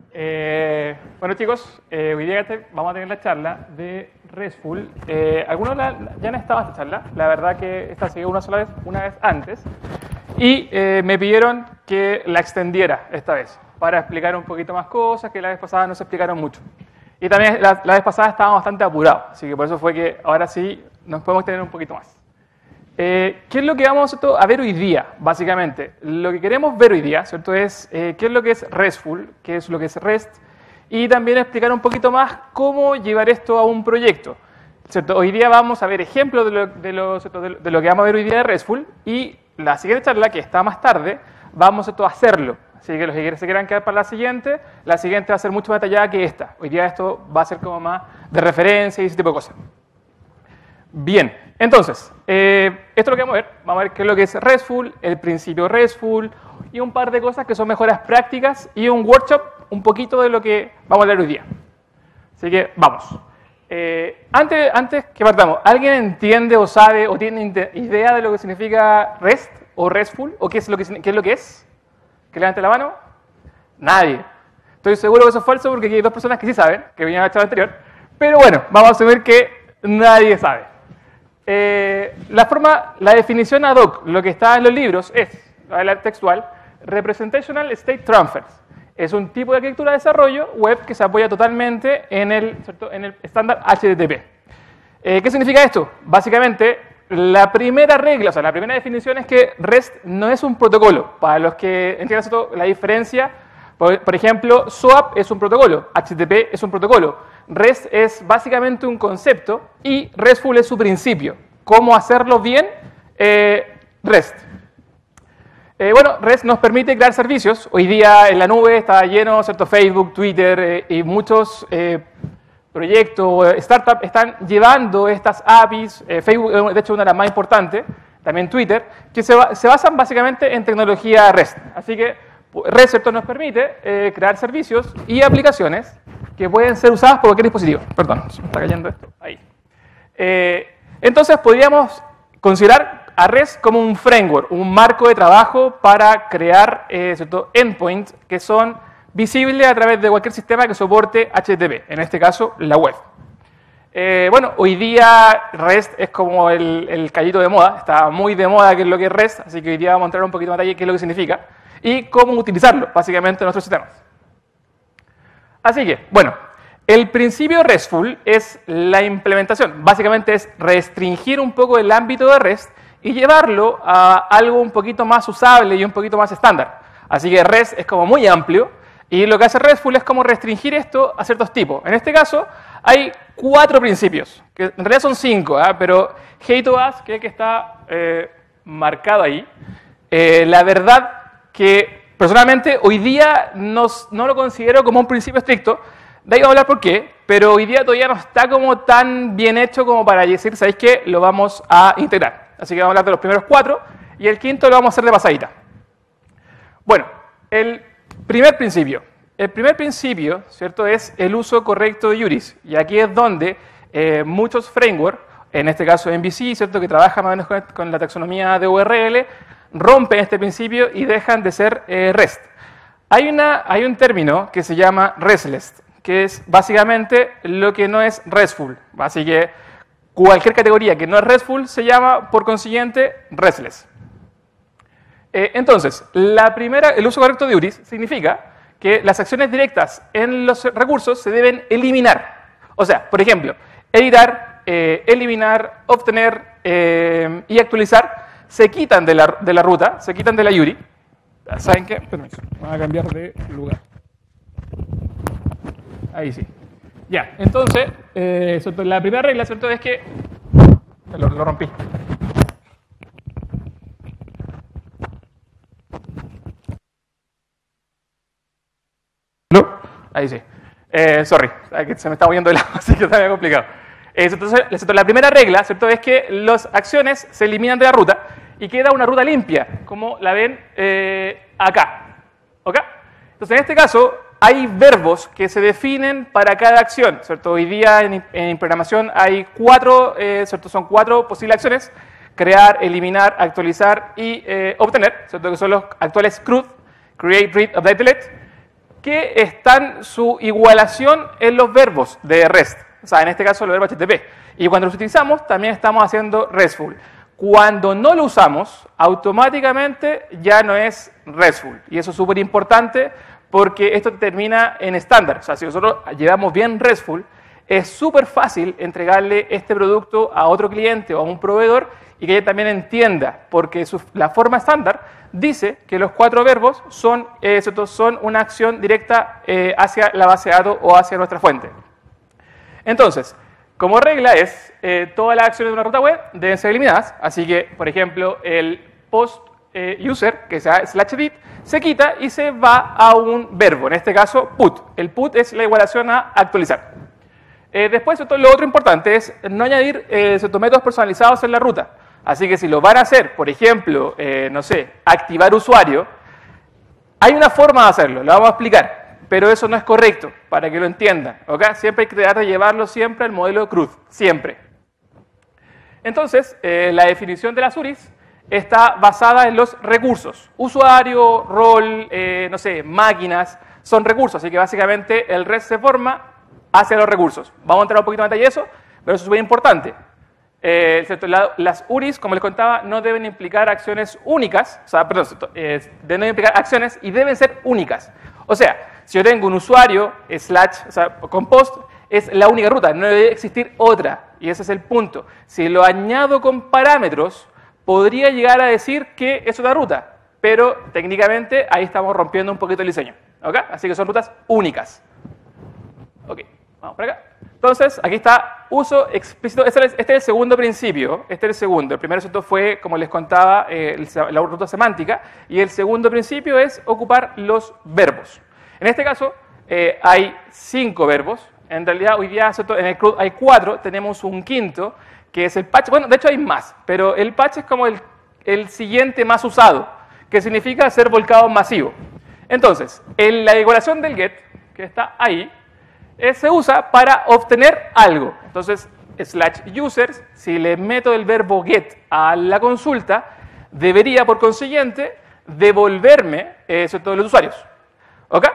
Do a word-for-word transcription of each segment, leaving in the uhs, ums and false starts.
Eh, bueno chicos, eh, hoy día vamos a tener la charla de RESTful. Eh, algunos la, ya han estado en esta charla, la verdad que esta se dio una sola vez, una vez antes, y eh, me pidieron que la extendiera esta vez, para explicar un poquito más cosas que la vez pasada no se explicaron mucho. Y también la, la vez pasada estábamos bastante apurados, así que por eso fue que ahora sí nos podemos tener un poquito más. Eh, ¿Qué es lo que vamos a ver hoy día, básicamente? Lo que queremos ver hoy día, ¿cierto? Es eh, qué es lo que es RESTful, qué es lo que es REST, y también explicar un poquito más cómo llevar esto a un proyecto, ¿cierto? Hoy día vamos a ver ejemplos de lo, de, lo, de lo que vamos a ver hoy día de RESTful, y la siguiente charla, que está más tarde, vamos a hacerlo. Así que los que se quieran quedar para la siguiente, la siguiente va a ser mucho más detallada que esta. Hoy día esto va a ser como más de referencia y ese tipo de cosas. Bien, entonces, eh, esto es lo que vamos a ver. Vamos a ver qué es lo que es RESTful, el principio RESTful y un par de cosas que son mejoras prácticas y un workshop, un poquito de lo que vamos a hablar hoy día. Así que vamos. Eh, antes, antes que partamos, ¿alguien entiende o sabe o tiene idea de lo que significa REST o RESTful? ¿O qué es lo que, qué es, lo que es? ¿Que levante la mano? Nadie. Estoy seguro que eso es falso porque aquí hay dos personas que sí saben, que venían a la charla anterior. Pero bueno, vamos a asumir que nadie sabe. Eh, la forma, la definición ad hoc, lo que está en los libros es, la textual, Representational State Transfers. Es un tipo de arquitectura de desarrollo web que se apoya totalmente en el, ¿cierto? en el estándar H T T P. Eh, ¿Qué significa esto? Básicamente, la primera regla, o sea, la primera definición es que REST no es un protocolo. Para los que entiendan esto, la diferencia, por, por ejemplo, SOAP es un protocolo, H T T P es un protocolo. REST es básicamente un concepto y RESTful es su principio. ¿Cómo hacerlo bien? Eh, REST. Eh, bueno, REST nos permite crear servicios. Hoy día en la nube está lleno, ¿cierto? Facebook, Twitter eh, y muchos eh, proyectos, startups están llevando estas A P Is. Eh, Facebook, de hecho, una de las más importantes, también Twitter, que se, va, se basan básicamente en tecnología REST. Así que REST, ¿cierto? Nos permite eh, crear servicios y aplicaciones que pueden ser usadas por cualquier dispositivo. Perdón, se me está cayendo esto. Ahí. Eh, entonces, podríamos considerar a REST como un framework, un marco de trabajo para crear eh, ¿cierto? endpoints que son visibles a través de cualquier sistema que soporte H T T P, en este caso, la web. Eh, bueno, hoy día REST es como el, el callito de moda, está muy de moda qué es lo que es REST, así que hoy día vamos a entrar un poquito más detalle qué es lo que significa y cómo utilizarlo, básicamente, en nuestros sistemas. Así que, bueno, el principio RESTful es la implementación. Básicamente es restringir un poco el ámbito de REST y llevarlo a algo un poquito más usable y un poquito más estándar. Así que REST es como muy amplio y lo que hace RESTful es como restringir esto a ciertos tipos. En este caso hay cuatro principios, que en realidad son cinco, ¿eh? Pero hate to us, que es el que está eh, marcado ahí, eh, la verdad que personalmente, hoy día no, no lo considero como un principio estricto, de ahí vamos a hablar por qué, pero hoy día todavía no está como tan bien hecho como para decir, ¿sabéis qué? Lo vamos a integrar. Así que vamos a hablar de los primeros cuatro, y el quinto lo vamos a hacer de pasadita. Bueno, el primer principio. El primer principio, ¿cierto?, es el uso correcto de U R Is, y aquí es donde eh, muchos frameworks, en este caso M V C, ¿cierto?, que trabaja más o menos con, con la taxonomía de U R L, rompen este principio y dejan de ser eh, REST. Hay, una, hay un término que se llama RESTless, que es básicamente lo que no es RESTful. Así que cualquier categoría que no es RESTful se llama, por consiguiente, RESTless. Eh, entonces, la primera, el uso correcto de U R Is significa que las acciones directas en los recursos se deben eliminar. O sea, por ejemplo, editar, eh, eliminar, obtener eh, y actualizar se quitan de la, de la ruta, se quitan de la U R I. ¿Saben qué? Permiso, vamos a cambiar de lugar. Ahí sí. Ya, entonces, eh, la primera regla, ¿cierto?, es que... Lo, lo rompí. ¿No? Ahí sí. Eh, sorry, se me está moviendo el lado, así que está bien complicado. Entonces, la primera regla, ¿cierto?, es que las acciones se eliminan de la ruta y queda una ruta limpia, como la ven eh, acá. ¿Ok? Entonces, en este caso, hay verbos que se definen para cada acción, ¿cierto? Hoy día en, en programación hay cuatro, eh, ¿cierto? Son cuatro posibles acciones: crear, eliminar, actualizar y eh, obtener, ¿cierto?, que son los actuales C R U D, Create, Read, Update, Delete, que están su igualación en los verbos de REST. O sea, en este caso, el verbo H T T P. Y cuando los utilizamos, también estamos haciendo RESTful. Cuando no lo usamos, automáticamente ya no es RESTful. Y eso es súper importante porque esto termina en estándar. O sea, si nosotros llevamos bien RESTful, es súper fácil entregarle este producto a otro cliente o a un proveedor y que ella también entienda, porque su, la forma estándar dice que los cuatro verbos son, eh, son una acción directa eh, hacia la base de datos o hacia nuestra fuente. Entonces, como regla es, eh, todas las acciones de una ruta web deben ser eliminadas, así que, por ejemplo, el post eh, user, que sea slash edit, se quita y se va a un verbo, en este caso put. El put es la igualación a actualizar. Eh, después, lo otro importante es no añadir eh, métodos personalizados en la ruta. Así que si lo van a hacer, por ejemplo, eh, no sé, activar usuario, hay una forma de hacerlo, lo vamos a explicar, pero eso no es correcto, para que lo entiendan, ¿ok? Siempre hay que tratar de llevarlo siempre al modelo CRUD, siempre. Entonces, eh, la definición de las U R Is está basada en los recursos. Usuario, rol, eh, no sé, máquinas, son recursos, así que básicamente el REST se forma hacia los recursos. Vamos a entrar un poquito en detalle de eso, pero eso es súper importante. Eh, las U R Is, como les contaba, no deben implicar acciones únicas, o sea, perdón, eh, deben implicar acciones y deben ser únicas. O sea, si yo tengo un usuario, slash, o sea, con post, es la única ruta, no debe existir otra, y ese es el punto. Si lo añado con parámetros, podría llegar a decir que es otra ruta, pero técnicamente ahí estamos rompiendo un poquito el diseño, ¿ok? Así que son rutas únicas. Ok, vamos para acá. Entonces, aquí está uso explícito. Este es, este es el segundo principio. Este es el segundo. El primero ¿cierto? Fue, como les contaba, eh, la ruta semántica. Y el segundo principio es ocupar los verbos. En este caso, eh, hay cinco verbos. En realidad, hoy día ¿cierto? En el CRUD hay cuatro. Tenemos un quinto, que es el patch. Bueno, de hecho hay más, pero el patch es como el, el siguiente más usado, que significa ser volcado masivo. Entonces, en la igualación del get, que está ahí, Eh, se usa para obtener algo. Entonces, slash users, si le meto el verbo get a la consulta, debería, por consiguiente, devolverme eh, todos los usuarios. ¿Ok?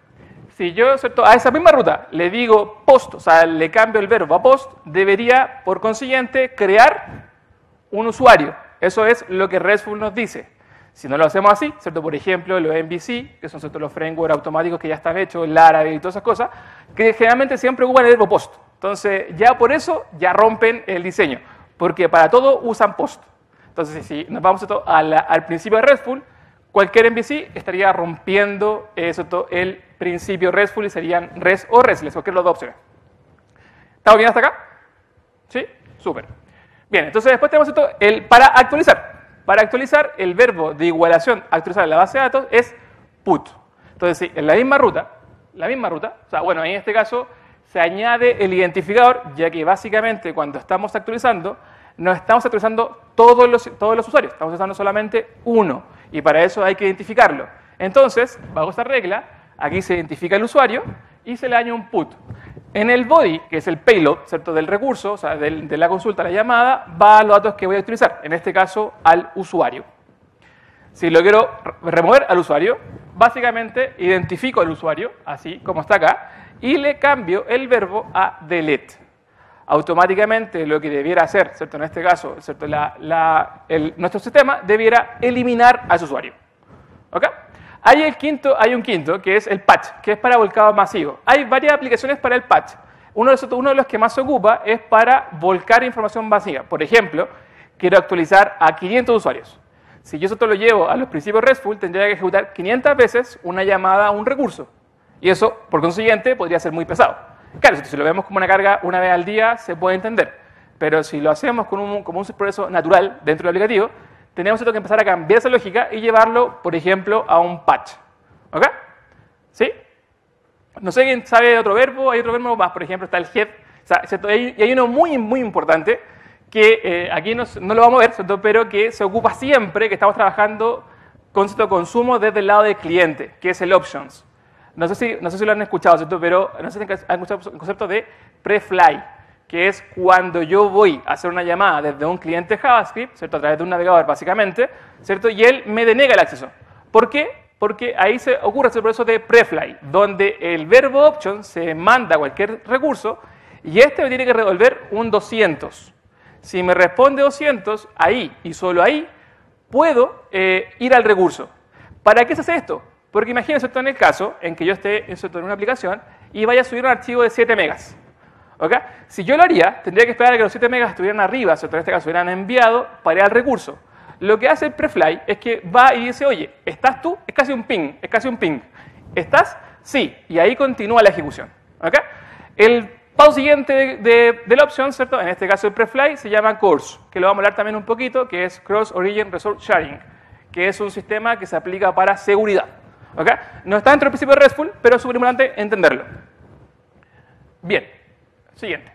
Si yo ¿cierto? A esa misma ruta le digo post, o sea, le cambio el verbo a post, debería, por consiguiente, crear un usuario. Eso es lo que RESTful nos dice. Si no lo hacemos así, ¿cierto? Por ejemplo, los M V C, que son ¿cierto? Los frameworks automáticos que ya están hechos, el Laravel y todas esas cosas, que generalmente siempre ocupan el verbo post. Entonces, ya por eso, ya rompen el diseño, porque para todo usan post. Entonces, si nos vamos ¿cierto? A la, al principio de RESTful, cualquier M V C estaría rompiendo eh, ¿cierto? El principio RESTful y serían REST o RESTless, cualquiera de las dos opciones. ¿Estamos bien hasta acá? ¿Sí? Súper. Bien, entonces después tenemos ¿cierto? El para actualizar. Para actualizar, el verbo de igualación, actualizar en la base de datos, es put. Entonces, sí, en la misma ruta, la misma ruta, o sea, bueno, en este caso se añade el identificador, ya que básicamente cuando estamos actualizando, no estamos actualizando todos los, todos los usuarios, estamos usando solamente uno, y para eso hay que identificarlo. Entonces, bajo esta regla, aquí se identifica el usuario y se le añade un put. En el body, que es el payload, ¿cierto? Del recurso, o sea, del, de la consulta, la llamada, va a los datos que voy a utilizar, en este caso, al usuario. Si lo quiero remover al usuario, básicamente identifico al usuario, así como está acá, y le cambio el verbo a delete. Automáticamente lo que debiera hacer, ¿cierto? En este caso, ¿cierto? La, la, el, nuestro sistema debiera eliminar a su usuario. ¿Ok? Hay, el quinto, hay un quinto, que es el patch, que es para volcado masivo. Hay varias aplicaciones para el patch. Uno de, los, uno de los que más se ocupa es para volcar información masiva. Por ejemplo, quiero actualizar a quinientos usuarios. Si yo esto lo llevo a los principios RESTful, tendría que ejecutar quinientas veces una llamada a un recurso. Y eso, por consiguiente, podría ser muy pesado. Claro, si lo vemos como una carga una vez al día, se puede entender. Pero si lo hacemos con un, como un proceso natural dentro del aplicativo, tenemos que empezar a cambiar esa lógica y llevarlo, por ejemplo, a un patch. ¿Ok? ¿Sí? No sé quién sabe de otro verbo, hay otro verbo más, por ejemplo, está el head. O sea, ¿cierto? Y hay uno muy, muy importante que eh, aquí no, no lo vamos a ver, ¿cierto? Pero que se ocupa siempre que estamos trabajando con cierto consumo desde el lado del cliente, que es el options. No sé si, no sé si lo han escuchado, ¿cierto? Pero no sé si han escuchado el concepto de pre-fly, que es cuando yo voy a hacer una llamada desde un cliente JavaScript, ¿cierto? A través de un navegador, básicamente, ¿cierto? Y él me denega el acceso. ¿Por qué? porque ahí se ocurre ese proceso de prefly, donde el verbo option se manda a cualquier recurso y este me tiene que resolver un doscientos. Si me responde doscientos, ahí y solo ahí puedo eh, ir al recurso. ¿Para qué se hace esto? Porque imagínense en el caso en que yo esté en una aplicación y vaya a subir un archivo de siete megas. ¿Okay? Si yo lo haría, tendría que esperar a que los siete megas estuvieran arriba, ¿cierto? En este caso hubieran enviado para ir al recurso. Lo que hace el prefly es que va y dice, oye, ¿estás tú? Es casi un ping, es casi un ping. ¿Estás? Sí. Y ahí continúa la ejecución. ¿Okay? El paso siguiente de, de, de la opción, ¿cierto? En este caso el prefly se llama CORS, que lo vamos a hablar también un poquito, que es Cross Origin Resource Sharing, que es un sistema que se aplica para seguridad. ¿Okay? No está dentro del principio de RESTful, pero es súper importante entenderlo. Bien, siguiente.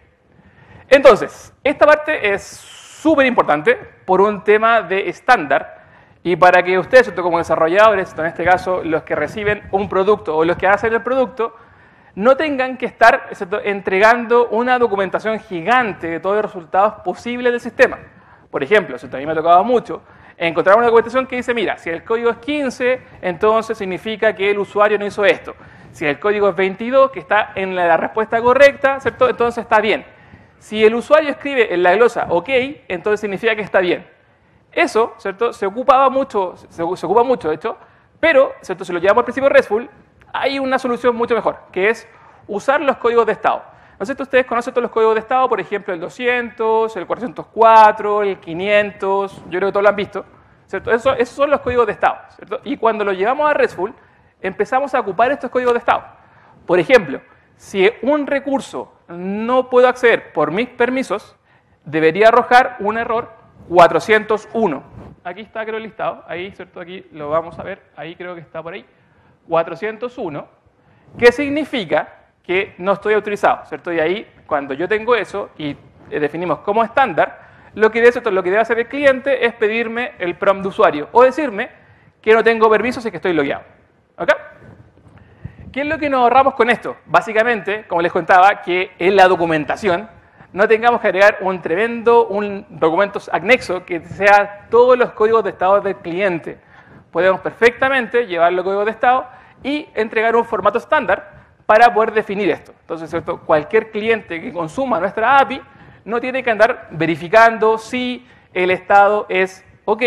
Entonces, esta parte es súper importante por un tema de estándar y para que ustedes, ¿cierto? Como desarrolladores, en este caso los que reciben un producto o los que hacen el producto, no tengan que estar, ¿cierto? Entregando una documentación gigante de todos los resultados posibles del sistema. Por ejemplo, ¿cierto? A mí me ha tocado mucho encontrar una documentación que dice, mira, si el código es quince, entonces significa que el usuario no hizo esto. Si el código es veintidós, que está en la respuesta correcta, ¿cierto? Entonces está bien. Si el usuario escribe en la glosa OK, entonces significa que está bien. Eso, ¿cierto? Se ocupaba mucho, se, se ocupa mucho, de hecho, pero, ¿cierto? Si lo llevamos al principio RESTful, hay una solución mucho mejor, que es usar los códigos de estado. ¿No es cierto? Ustedes conocen todos los códigos de estado, por ejemplo, el doscientos, el cuatrocientos cuatro, el quinientos, yo creo que todos lo han visto, ¿cierto? Eso, esos son los códigos de estado, ¿cierto? Y cuando lo llevamos a RESTful, empezamos a ocupar estos códigos de estado. Por ejemplo, si un recurso no puedo acceder por mis permisos, debería arrojar un error cuatrocientos uno. Aquí está, creo, el listado. Ahí, ¿cierto? Aquí lo vamos a ver. Ahí creo que está por ahí. cuatrocientos uno, que significa que no estoy autorizado, ¿cierto? Y ahí, cuando yo tengo eso y definimos como estándar, lo que, debe, lo que debe hacer el cliente es pedirme el prompt de usuario o decirme que no tengo permisos y que estoy logueado. ¿Ok? ¿Qué es lo que nos ahorramos con esto? Básicamente, como les contaba, que en la documentación no tengamos que agregar un tremendo un documento anexo que sea todos los códigos de estado del cliente. Podemos perfectamente llevar los códigos de estado y entregar un formato estándar para poder definir esto. Entonces, ¿cierto? Cualquier cliente que consuma nuestra A P I no tiene que andar verificando si el estado es OK,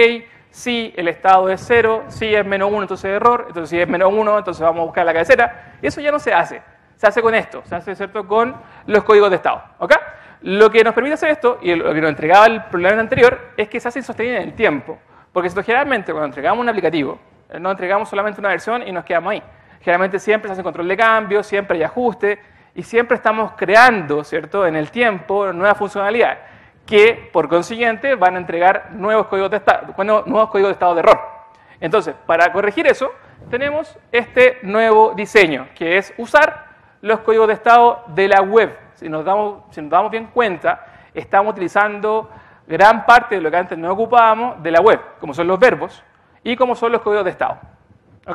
si el estado es cero, si es menos uno, entonces es error, entonces si es menos uno, entonces vamos a buscar la cabecera. Eso ya no se hace. Se hace con esto, se hace, ¿cierto? Con los códigos de estado. ¿Ok? Lo que nos permite hacer esto, y lo que nos entregaba el problema anterior, es que se hace insostenible en el tiempo. Porque esto, generalmente, cuando entregamos un aplicativo, no entregamos solamente una versión y nos quedamos ahí. Generalmente siempre se hace control de cambio, siempre hay ajuste, y siempre estamos creando, ¿cierto? En el tiempo, nuevas funcionalidades, que, por consiguiente, van a entregar nuevos códigos de estado, nuevos códigos de estado de error. Entonces, para corregir eso, tenemos este nuevo diseño, que es usar los códigos de estado de la web. Si nos damos, si nos damos bien cuenta, estamos utilizando gran parte de lo que antes no ocupábamos de la web, como son los verbos y como son los códigos de estado. ¿Ok?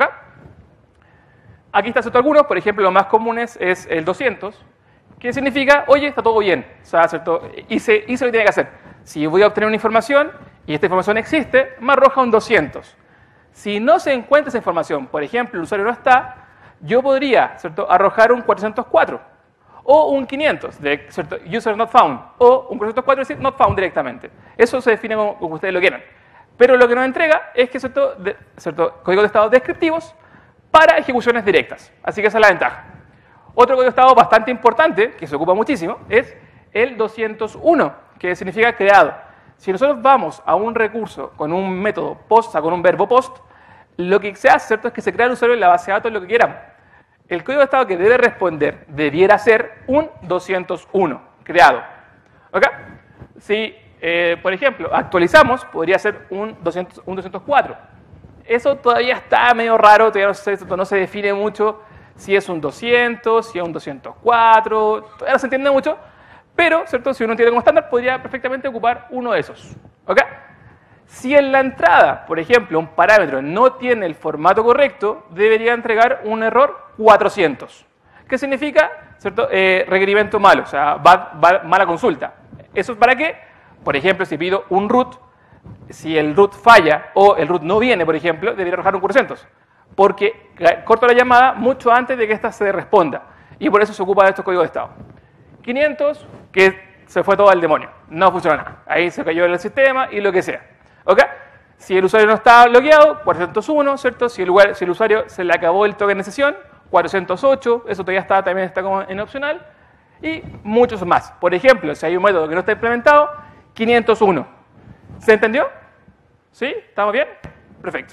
Aquí están algunos, por ejemplo, los más comunes es el doscientos, que significa, oye, está todo bien, o sea, ¿cierto? Hice, hice lo que tenía que hacer. Si voy a obtener una información y esta información existe, me arroja un doscientos. Si no se encuentra esa información, por ejemplo, el usuario no está, yo podría, ¿cierto?, arrojar un cuatrocientos cuatro o un quinientos, de, ¿cierto?, user not found, o un cuatrocientos cuatro decir not found directamente. Eso se define como, como ustedes lo quieran. Pero lo que nos entrega es que, ¿cierto?, de, ¿cierto?, códigos de estado descriptivos para ejecuciones directas. Así que esa es la ventaja. Otro código de estado bastante importante, que se ocupa muchísimo, es el doscientos uno, que significa creado. Si nosotros vamos a un recurso con un método post, o sea, con un verbo post, lo que se hace, ¿cierto?, es que se crea el usuario en la base de datos lo que queramos. El código de estado que debe responder debiera ser un doscientos uno, creado. ¿Ok? Si, eh, por ejemplo, actualizamos, podría ser un, doscientos, un doscientos cuatro. Eso todavía está medio raro, todavía no se, no se define mucho si es un doscientos, si es un doscientos cuatro, todavía no se entiende mucho, pero, ¿cierto?, si uno entiende como estándar, podría perfectamente ocupar uno de esos. ¿Ok? Si en la entrada, por ejemplo, un parámetro no tiene el formato correcto, debería entregar un error cuatrocientos. ¿Qué significa? ¿Cierto? Eh, requerimiento malo, o sea, va, va, mala consulta. ¿Eso es para qué? Por ejemplo, si pido un root, si el root falla o el root no viene, por ejemplo, debería arrojar un cuatrocientos. porque corto la llamada mucho antes de que ésta se responda. Y por eso se ocupa de estos códigos de estado. quinientos, que se fue todo al demonio. No funcionó nada. Ahí se cayó el sistema y lo que sea. ¿Ok? Si el usuario no está bloqueado, cuatrocientos uno, ¿cierto? Si el, si el usuario se le acabó el token de sesión, cuatrocientos ocho, eso todavía está, también está como en opcional. Y muchos más. Por ejemplo, si hay un método que no está implementado, quinientos uno. ¿Se entendió? ¿Sí? ¿Estamos bien? Perfecto.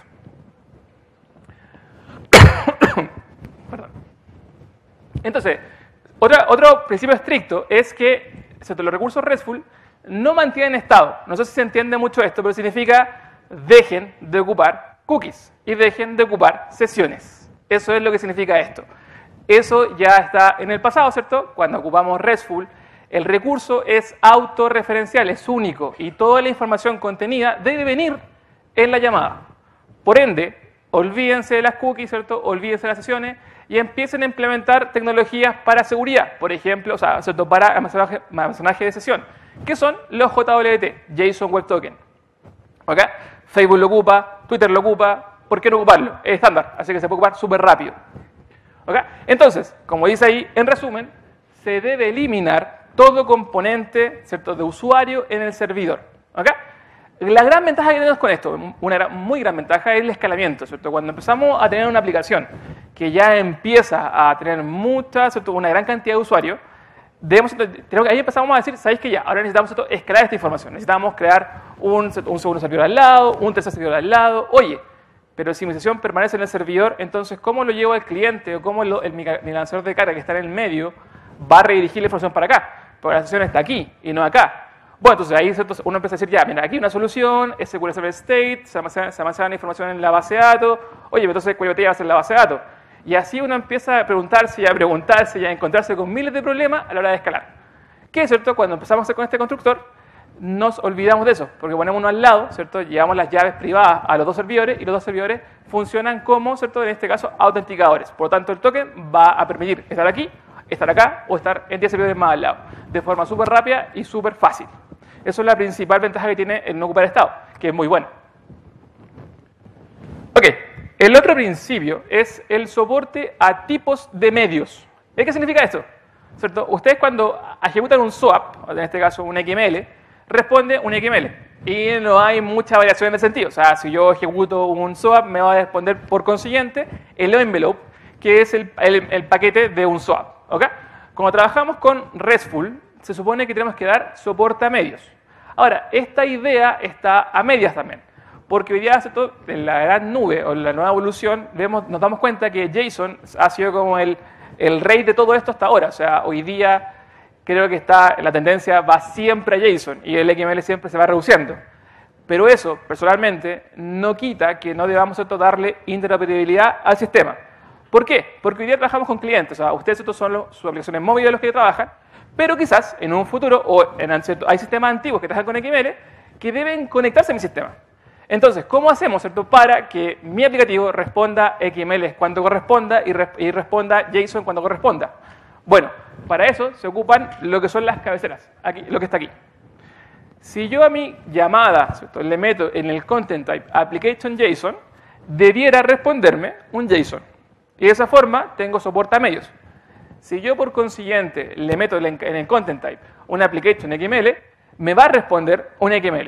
Perdón. Entonces, otra, otro principio estricto es que los recursos RESTful no mantienen estado. No sé si se entiende mucho esto, pero significa dejen de ocupar cookies y dejen de ocupar sesiones. Eso es lo que significa esto. Eso ya está en el pasado, ¿cierto? Cuando ocupamos RESTful, el recurso es autorreferencial, es único, y toda la información contenida debe venir en la llamada. Por ende, olvídense de las cookies, ¿cierto? Olvídense de las sesiones y empiecen a implementar tecnologías para seguridad, por ejemplo, o sea, ¿cierto? Para almacenaje, almacenaje de sesión, que son los J W T, JSON Web Token. ¿Ok? Facebook lo ocupa, Twitter lo ocupa, ¿por qué no ocuparlo? Es estándar, así que se puede ocupar súper rápido. ¿Ok? Entonces, como dice ahí, en resumen, se debe eliminar todo componente, ¿cierto?, de usuario en el servidor. ¿Ok? La gran ventaja que tenemos con esto, una gran, muy gran ventaja, es el escalamiento, ¿cierto? Cuando empezamos a tener una aplicación que ya empieza a tener mucha, ¿cierto?, una gran cantidad de usuarios, debemos, tenemos, ahí empezamos a decir, ¿sabéis que ya? Ahora necesitamos, ¿cierto?, escalar esta información. Necesitamos crear un, un segundo servidor al lado, un tercer servidor al lado. Oye, pero si mi sesión permanece en el servidor, entonces, ¿cómo lo llevo al cliente o cómo lo, el, mi, mi lanzador de carga que está en el medio va a redirigir la información para acá? Porque la sesión está aquí y no acá. Bueno, entonces ahí uno empieza a decir, ya, mira, aquí hay una solución, S Q L Server State, se almacena, se almacena la información en la base de datos, oye, entonces ¿cuál va a ser la base de datos? Y así uno empieza a preguntarse y a preguntarse y a encontrarse con miles de problemas a la hora de escalar. Que es cierto, cuando empezamos a hacer con este constructor, nos olvidamos de eso, porque ponemos uno al lado, ¿cierto? Llevamos las llaves privadas a los dos servidores y los dos servidores funcionan como, ¿cierto?, en este caso, autenticadores. Por lo tanto, el token va a permitir estar aquí, estar acá o estar en diez servidores más al lado, de forma súper rápida y súper fácil. Eso es la principal ventaja que tiene el no ocupar estado, que es muy bueno. Ok, el otro principio es el soporte a tipos de medios. ¿Qué significa esto? ¿Cierto? Ustedes cuando ejecutan un SOAP, en este caso un X M L, responde un X M L. Y no hay mucha variación en el sentido. O sea, si yo ejecuto un SOAP, me va a responder por consiguiente el envelope, que es el, el, el paquete de un SOAP. ¿Okay? Cuando trabajamos con RESTful, se supone que tenemos que dar soporte a medios. Ahora, esta idea está a medias también. Porque hoy día, en la gran nube o en la nueva evolución, vemos, nos damos cuenta que JSON ha sido como el, el rey de todo esto hasta ahora. O sea, hoy día creo que está, la tendencia va siempre a JSON y el X M L siempre se va reduciendo. Pero eso, personalmente, no quita que no debamos ¿cierto? darle interoperabilidad al sistema. ¿Por qué? Porque hoy día trabajamos con clientes. O sea, ustedes estos son los, sus aplicaciones móviles los que trabajan, pero quizás en un futuro, o en, hay sistemas antiguos que trabajan con X M L que deben conectarse a mi sistema. Entonces, ¿cómo hacemos ¿cierto? para que mi aplicativo responda X M L cuando corresponda y, re, y responda JSON cuando corresponda? Bueno, para eso se ocupan lo que son las cabeceras, aquí, lo que está aquí. Si yo a mi llamada ¿cierto? le meto en el content type application JSON, debiera responderme un JSON. Y de esa forma tengo soporte a medios. Si yo por consiguiente le meto en el content type una application X M L, me va a responder un X M L.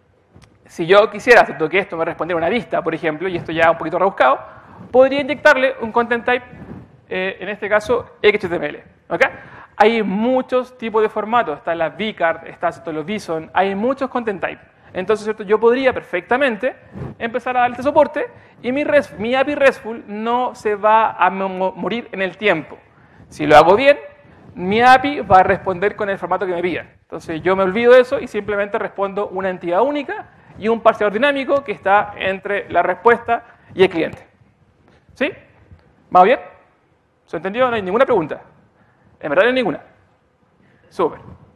Si yo quisiera ¿cierto? que esto me respondiera una vista, por ejemplo, y esto ya un poquito rebuscado, podría inyectarle un content type, eh, en este caso X T M L. ¿Okay? Hay muchos tipos de formatos, está la V card, está ¿cierto? los JSON, hay muchos content type. Entonces, ¿cierto? yo podría perfectamente empezar a darle este soporte y mi, res, mi A P I RESTful no se va a morir en el tiempo. Si lo hago bien, mi A P I va a responder con el formato que me pidan. Entonces, yo me olvido de eso y simplemente respondo una entidad única y un parseador dinámico que está entre la respuesta y el cliente. ¿Sí? ¿Vamos bien? ¿Se entendió? No hay ninguna pregunta. En verdad no hay ninguna. Súper.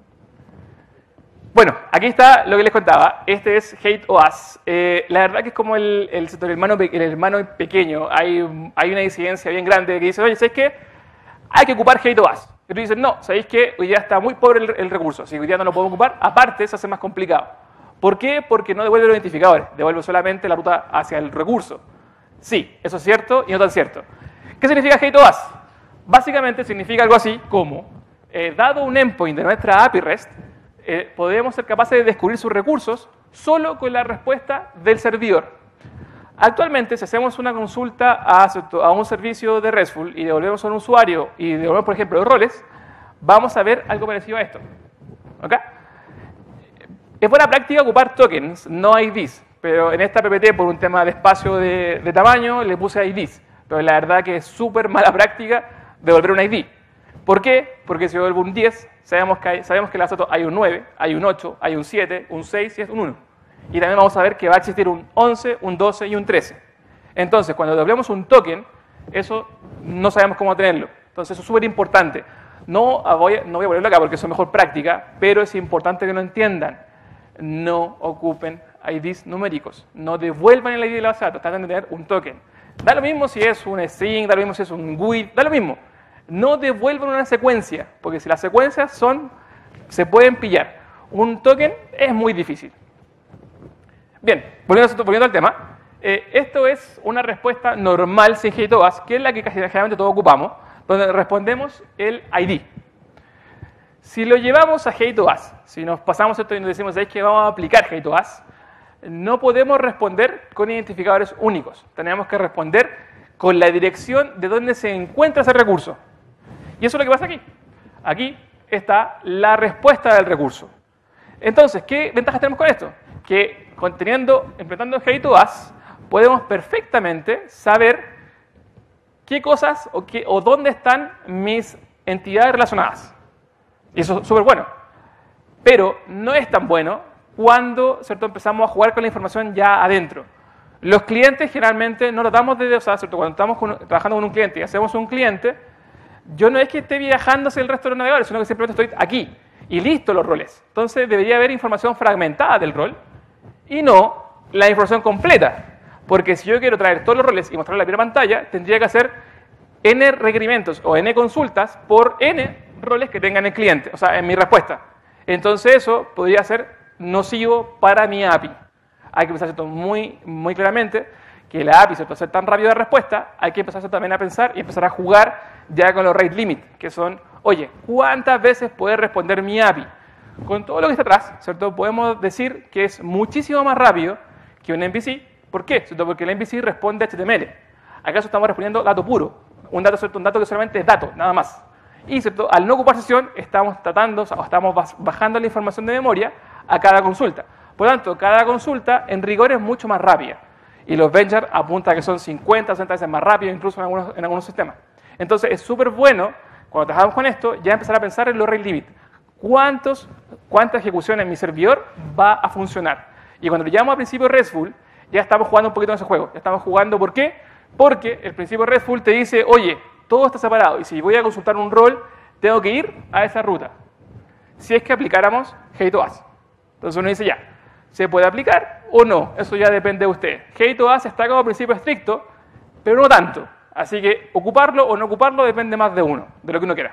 Bueno, aquí está lo que les contaba. Este es HateOAS. Eh, la verdad que es como el, el, el, hermano, el hermano pequeño. Hay, hay una disidencia bien grande que dice, oye, ¿sabes qué? Hay que ocupar HateOAS. Y tú dices, no, ¿sabéis qué? Hoy día está muy pobre el, el recurso. Si hoy día no lo podemos ocupar, aparte se hace más complicado. ¿Por qué? Porque no devuelve los identificadores. Devuelve solamente la ruta hacia el recurso. Sí, eso es cierto y no tan cierto. ¿Qué significa Hate O A S? Básicamente significa algo así como, eh, dado un endpoint de nuestra A P I REST, eh, podemos ser capaces de descubrir sus recursos solo con la respuesta del servidor. Actualmente, si hacemos una consulta a, a un servicio de RESTful y devolvemos a un usuario y devolvemos, por ejemplo, los roles, vamos a ver algo parecido a esto. ¿Okay? Es buena práctica ocupar tokens, no I Ds, pero en esta P P T, por un tema de espacio de, de tamaño, le puse I Ds. Pero la verdad que es súper mala práctica devolver un I D. ¿Por qué? Porque si devuelvo un diez, sabemos que, hay, sabemos que en la SOTO hay un nueve, hay un ocho, hay un siete, un seis y es un uno. Y también vamos a ver que va a existir un once, un doce y un trece. Entonces, cuando doblemos un token, eso no sabemos cómo tenerlo. Entonces, eso es súper importante. No voy, no voy a ponerlo acá porque eso es mejor práctica, pero es importante que lo entiendan. No ocupen I Ds numéricos. No devuelvan el I D de la base de datos. Traten de tener un token. Da lo mismo si es un string, da lo mismo si es un G U I D, da lo mismo. No devuelvan una secuencia, porque si las secuencias son, se pueden pillar. Un token es muy difícil. Bien, volviendo, volviendo al tema, eh, esto es una respuesta normal sin Hate O A S, que es la que generalmente todos ocupamos, donde respondemos el I D. Si lo llevamos a Hate O A S, si nos pasamos esto y nos decimos es que vamos a aplicar Hate O A S, no podemos responder con identificadores únicos. Tenemos que responder con la dirección de donde se encuentra ese recurso. Y eso es lo que pasa aquí. Aquí está la respuesta del recurso. Entonces, ¿qué ventajas tenemos con esto? Que teniendo, implementando Hate O A S, podemos perfectamente saber qué cosas o, qué, o dónde están mis entidades relacionadas. Y eso es súper bueno. Pero no es tan bueno cuando, ¿cierto?, empezamos a jugar con la información ya adentro. Los clientes generalmente no tratamos de, o sea, ¿cierto?, cuando estamos con, trabajando con un cliente y hacemos un cliente, yo no es que esté viajando hacia el resto de los navegadores, sino que simplemente estoy aquí y listo los roles. Entonces debería haber información fragmentada del rol y no la información completa. Porque si yo quiero traer todos los roles y mostrar la primera pantalla, tendría que hacer n requerimientos o n consultas por n roles que tengan el cliente, o sea, en mi respuesta. Entonces eso podría ser nocivo para mi A P I. Hay que pensar esto muy, muy claramente, que la A P I, ¿cierto?, al ser tan rápido de respuesta, hay que empezar también a pensar y empezar a jugar ya con los rate limit, que son, oye, ¿cuántas veces puede responder mi A P I? Con todo lo que está atrás, ¿cierto?, podemos decir que es muchísimo más rápido que un M V C. ¿Por qué? ¿Cierto? Porque el M V C responde H T M L. ¿Acaso estamos respondiendo dato puro? Un dato, ¿cierto?, un dato que solamente es dato, nada más. Y, ¿cierto?, al no ocupar sesión, estamos tratando, o estamos bajando la información de memoria a cada consulta. Por lo tanto, cada consulta en rigor es mucho más rápida. Y los benchmarks apuntan a que son cincuenta, sesenta veces más rápido, incluso en algunos, en algunos sistemas. Entonces, es súper bueno, cuando trabajamos con esto, ya empezar a pensar en los rate limit. ¿Cuántos, ¿Cuántas ejecuciones en mi servidor va a funcionar? Y cuando lo llamamos a principio RESTful, ya estamos jugando un poquito en ese juego. Ya estamos jugando, ¿por qué? Porque el principio RESTful te dice, oye, todo está separado, y si voy a consultar un rol, tengo que ir a esa ruta. Si es que aplicáramos Hate O A S. Entonces uno dice, ya, ¿se puede aplicar o no? Eso ya depende de usted. Hate O A S está como principio estricto, pero no tanto. Así que ocuparlo o no ocuparlo depende más de uno, de lo que uno quiera.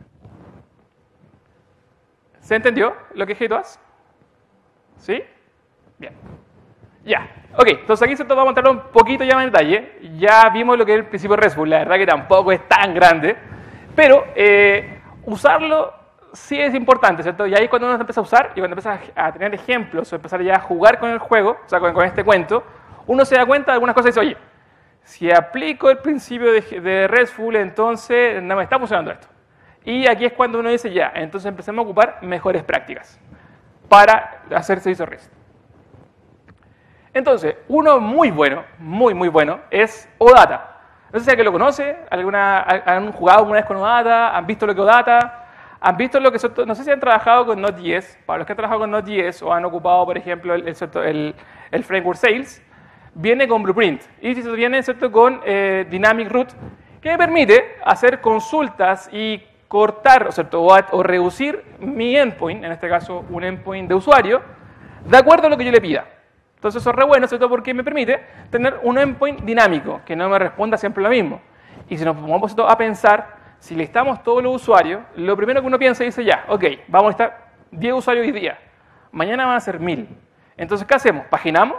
¿Se entendió lo que es Hate O A S? ¿Sí? Bien. Ya. Ok, entonces aquí se vamos a entrar un poquito ya en detalle. Ya vimos lo que es el principio RESTful. La verdad que tampoco es tan grande. Pero eh, usarlo sí es importante, ¿cierto? Y ahí es cuando uno empieza a usar y cuando empieza a tener ejemplos o empezar ya a jugar con el juego, o sea, con, con este cuento, uno se da cuenta de algunas cosas y dice, oye, si aplico el principio de, de RESTful, entonces no me está funcionando esto. Y aquí es cuando uno dice, ya, entonces empecemos a ocupar mejores prácticas para hacer servicio REST. Entonces, uno muy bueno, muy, muy bueno, es OData. No sé si alguien lo conoce, alguna, han jugado alguna vez con OData, han visto lo que es OData, han visto lo que son, no sé si han trabajado con Node.js. Para los que han trabajado con Node.js o han ocupado, por ejemplo, el, el, el framework Sails, viene con Blueprint y viene, ¿cierto?, con eh, Dynamic Root, que me permite hacer consultas y cortar, ¿cierto?, o, o reducir mi endpoint, en este caso un endpoint de usuario, de acuerdo a lo que yo le pida. Entonces eso es re bueno, ¿cierto?, porque me permite tener un endpoint dinámico, que no me responda siempre lo mismo. Y si nos vamos a pensar, si listamos todos los usuarios, lo primero que uno piensa y dice, ya, ok, vamos a estar diez usuarios hoy día, mañana van a ser mil. Entonces, ¿qué hacemos? Paginamos,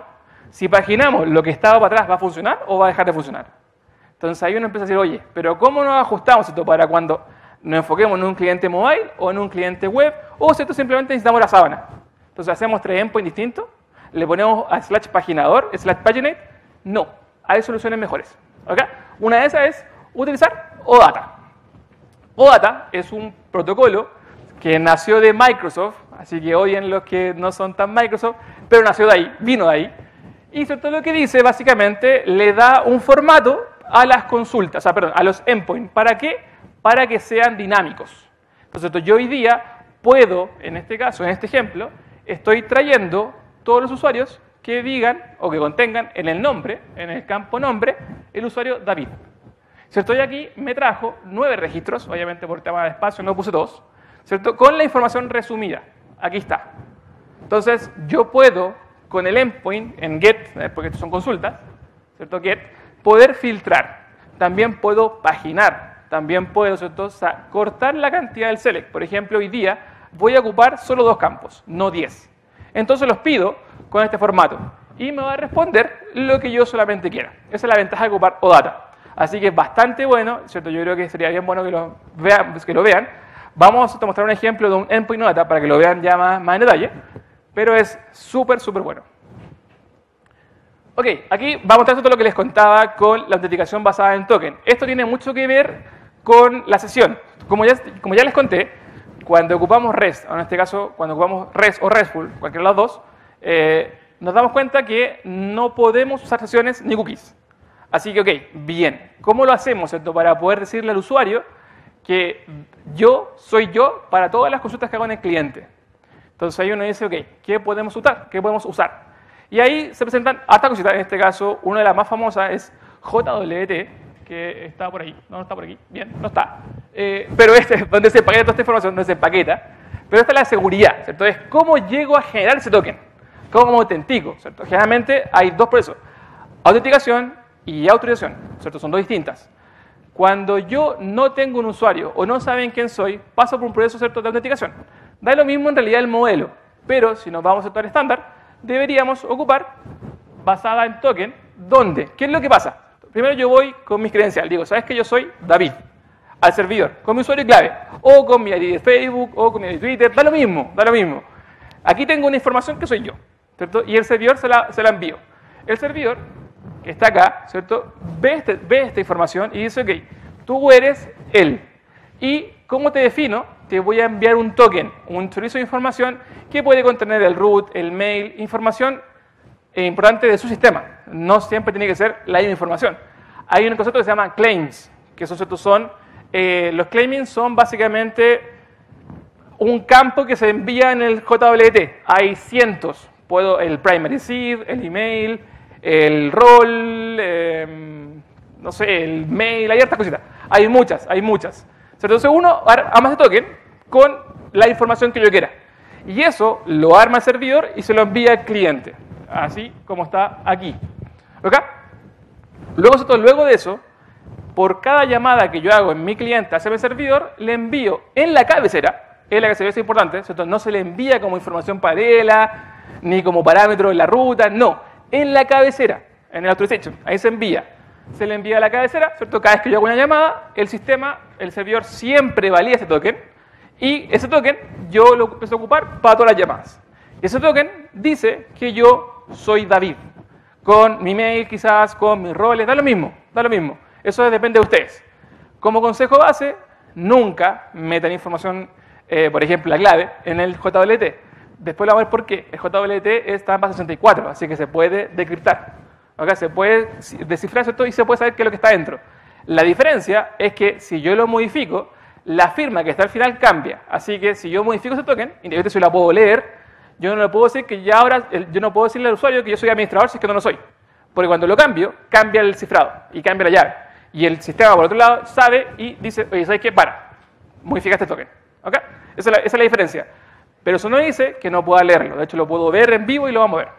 Si paginamos lo que estaba para atrás, ¿va a funcionar o va a dejar de funcionar? Entonces ahí uno empieza a decir, oye, pero ¿cómo nos ajustamos esto para cuando nos enfoquemos en un cliente mobile o en un cliente web? O si esto simplemente necesitamos la sábana. Entonces hacemos tres endpoints distintos, le ponemos a slash paginador, slash paginate. No, hay soluciones mejores. ¿Okay? Una de esas es utilizar OData. OData es un protocolo que nació de Microsoft, así que odien los que no son tan Microsoft, pero nació de ahí, vino de ahí. Y todo lo que dice, básicamente, le da un formato a las consultas, o sea, perdón, a los endpoints. ¿Para qué? Para que sean dinámicos. Entonces, yo hoy día puedo, en este caso, en este ejemplo, estoy trayendo todos los usuarios que digan o que contengan en el nombre, en el campo nombre, el usuario David. Si estoy aquí, me trajo nueve registros, obviamente por tema de espacio no puse todos, ¿cierto? Con la información resumida. Aquí está. Entonces, yo puedo, con el endpoint en get, ¿eh? Porque estos son consultas, ¿cierto? Get, poder filtrar. También puedo paginar. También puedo, ¿cierto? O sea, cortar la cantidad del select. Por ejemplo, hoy día voy a ocupar solo dos campos, no diez. Entonces los pido con este formato y me va a responder lo que yo solamente quiera. Esa es la ventaja de ocupar OData. Así que es bastante bueno, ¿cierto? Yo creo que sería bien bueno que lo vean. Que lo vean. Vamos a mostrar un ejemplo de un endpoint OData para que lo vean ya más, más en detalle, pero es súper, súper bueno. Ok, aquí vamos a mostrar todo lo que les contaba con la autenticación basada en token. Esto tiene mucho que ver con la sesión. Como ya, como ya les conté, cuando ocupamos REST, o en este caso, cuando ocupamos REST o RESTful, cualquiera de las dos, eh, nos damos cuenta que no podemos usar sesiones ni cookies. Así que, ok, bien. ¿Cómo lo hacemos, cierto? Para poder decirle al usuario que yo soy yo para todas las consultas que hago en el cliente. Entonces ahí uno dice, ok, ¿qué podemos usar? ¿Qué podemos usar? Y ahí se presentan hasta cositas. En este caso, una de las más famosas es J W T, que está por ahí. No, no está por aquí. Bien, no está. Eh, pero este, donde se empaqueta toda esta información, donde se empaqueta. Pero esta es la seguridad, ¿cierto? Es cómo llego a generar ese token. Cómo me autentico, ¿cierto? Generalmente hay dos procesos. Autenticación y autorización, ¿cierto? Son dos distintas. Cuando yo no tengo un usuario o no saben quién soy, paso por un proceso, ¿cierto?, de autenticación. Da lo mismo en realidad el modelo, pero si nos vamos a sector estándar, deberíamos ocupar basada en token, ¿dónde? ¿Qué es lo que pasa? Primero yo voy con mis credenciales, digo, ¿sabes que yo soy David? Al servidor, con mi usuario y clave, o con mi I D de Facebook, o con mi I D de Twitter, da lo mismo, da lo mismo. Aquí tengo una información que soy yo, ¿cierto? Y el servidor se la, se la envío. El servidor, que está acá, ¿cierto?, ve, este, ve esta información y dice, ok, tú eres él. ¿Y cómo te defino? Te voy a enviar un token, un servicio de información que puede contener el root, el mail, información importante de su sistema. No siempre tiene que ser la misma información. Hay un concepto que se llama claims, que esos son, eh, los claimings son básicamente un campo que se envía en el J W T. Hay cientos. Puedo el primary seed, el email, el role, eh, no sé, el mail, hay hartas cositas. Hay muchas, hay muchas. Entonces uno arma ese token con la información que yo quiera. Y eso lo arma el servidor y se lo envía al cliente. Así como está aquí. ¿Ok? Luego, luego de eso, por cada llamada que yo hago en mi cliente hacia mi servidor, le envío en la cabecera, en la cabecera es importante, ¿cierto? No se le envía como información paralela, ni como parámetro en la ruta, no. En la cabecera, en el authorization, ahí se envía. Se le envía a la cabecera, ¿cierto? Cada vez que yo hago una llamada, el sistema, el servidor siempre valida ese token y ese token yo lo empiezo a ocupar para todas las llamadas. Ese token dice que yo soy David, con mi mail quizás, con mis roles, da lo mismo, da lo mismo. Eso depende de ustedes. Como consejo base, nunca metan información, eh, por ejemplo, la clave en el J W T. Después vamos a ver por qué. El J W T está en base sesenta y cuatro, así que se puede decriptar. ¿Okay? Se puede descifrar eso todo y se puede saber qué es lo que está dentro. La diferencia es que si yo lo modifico, la firma que está al final cambia. Así que si yo modifico ese token, independientemente si la puedo leer, yo no le puedo decir que ya ahora, yo no puedo decirle al usuario que yo soy administrador si es que no lo soy. Porque cuando lo cambio, cambia el cifrado y cambia la llave. Y el sistema, por otro lado, sabe y dice, oye, ¿sabes qué? Para, modifica este token. ¿Okay? Esa, es la, esa es la diferencia. Pero eso no dice que no pueda leerlo. De hecho, lo puedo ver en vivo y lo vamos a ver.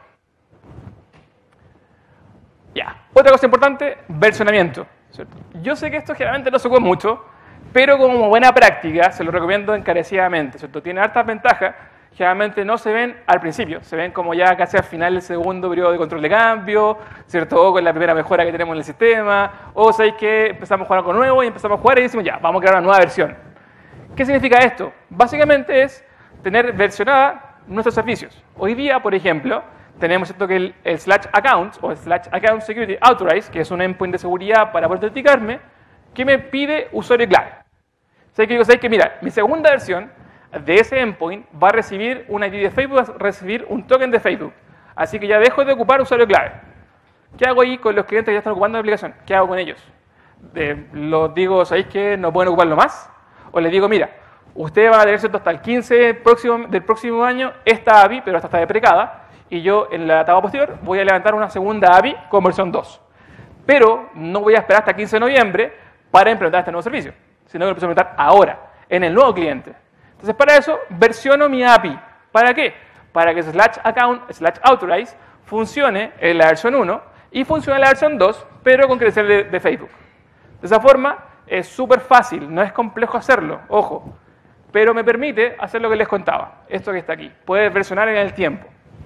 Ya. Otra cosa importante, versionamiento. ¿Cierto? Yo sé que esto generalmente no se ocupa mucho, pero como buena práctica se lo recomiendo encarecidamente. ¿Cierto? Tiene hartas ventajas. generalmente no se ven al principio, se ven como ya casi al final del segundo periodo de control de cambio, ¿cierto? O con la primera mejora que tenemos en el sistema, o sabéis que empezamos a jugar algo nuevo y empezamos a jugar y decimos ya, vamos a crear una nueva versión. ¿Qué significa esto? Básicamente es tener versionada nuestros servicios. Hoy día, por ejemplo, tenemos esto que el, el slash accounts o el slash account security authorize, que es un endpoint de seguridad para poder autenticarme, que me pide usuario y clave. ¿Sabéis que digo? ¿Sabéis que mira, mi segunda versión de ese endpoint va a recibir un I D de Facebook, va a recibir un token de Facebook. Así que ya dejo de ocupar usuario y clave. ¿Qué hago ahí con los clientes que ya están ocupando la aplicación? ¿Qué hago con ellos? Eh, ¿Los digo, sabéis que no pueden ocuparlo más? O les digo, mira, ustedes van a tener hasta el quince próximo, del próximo año esta A P I, pero esta está deprecada, y yo en la etapa posterior voy a levantar una segunda A P I con versión dos. Pero no voy a esperar hasta el quince de noviembre para implementar este nuevo servicio, sino que lo empiezo a implementar ahora, en el nuevo cliente. Entonces, para eso, versiono mi A P I. ¿Para qué? Para que slash account, slash authorize funcione en la versión uno y funcione en la versión dos, pero con credencial de, de Facebook. De esa forma, es súper fácil, no es complejo hacerlo, ojo, pero me permite hacer lo que les contaba, esto que está aquí. Puedes versionar en el tiempo.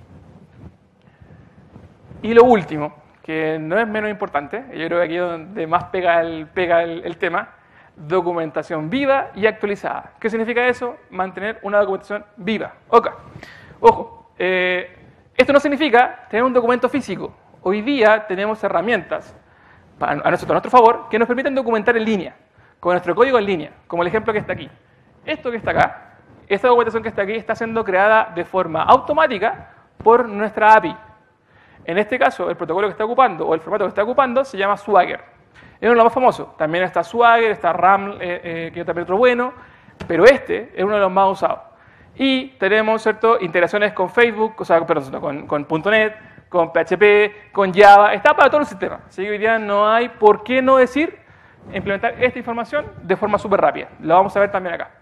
Y lo último, que no es menos importante, yo creo que aquí es donde más pega el, pega el, el tema, documentación viva y actualizada. ¿Qué significa eso? Mantener una documentación viva. Okay. Ojo, eh, esto no significa tener un documento físico. Hoy día tenemos herramientas a nuestro, a nuestro favor que nos permiten documentar en línea, con nuestro código en línea, como el ejemplo que está aquí. Esto que está acá, esta documentación que está aquí está siendo creada de forma automática por nuestra A P I. En este caso, el protocolo que está ocupando o el formato que está ocupando se llama Swagger. Es uno de los más famosos. También está Swagger, está RAM, eh, eh, que es también otro bueno, pero este es uno de los más usados. Y tenemos, ¿cierto?, integraciones con Facebook, o sea, perdón, con, con punto net, con P H P, con Java, está para todo el sistema. Así que hoy día no hay por qué no decir implementar esta información de forma súper rápida. Lo vamos a ver también acá.